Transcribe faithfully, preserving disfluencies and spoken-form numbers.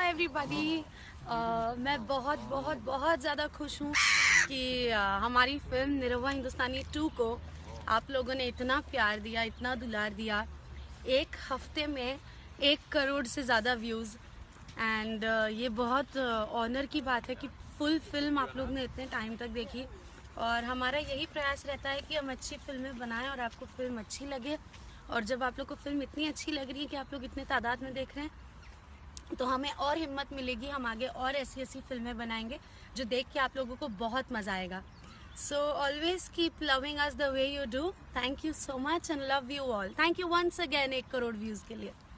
Hi everybody. मैं बहुत बहुत बहुत ज़्यादा खुश हूँ कि uh, हमारी फिल्म निरहुआ हिंदुस्तानी टू को आप लोगों ने इतना प्यार दिया, इतना दुलार दिया। एक हफ्ते में एक करोड़ से ज़्यादा व्यूज़ एंड uh, ये बहुत ऑनर uh, की बात है कि फुल फिल्म आप लोग ने इतने टाइम तक देखी। और हमारा यही प्रयास रहता है कि हम अच्छी फिल्में बनाएं और आपको फिल्म अच्छी लगे। और जब आप लोग को फिल्म इतनी अच्छी लग रही है कि आप लोग इतने तादाद में देख रहे हैं तो हमें और हिम्मत मिलेगी, हम आगे और ऐसी ऐसी फिल्में बनाएंगे जो देख के आप लोगों को बहुत मज़ा आएगा। So always keep loving us the way you do. Thank you so much and love you all. Thank you once again एक करोड़ व्यूज़ के लिए।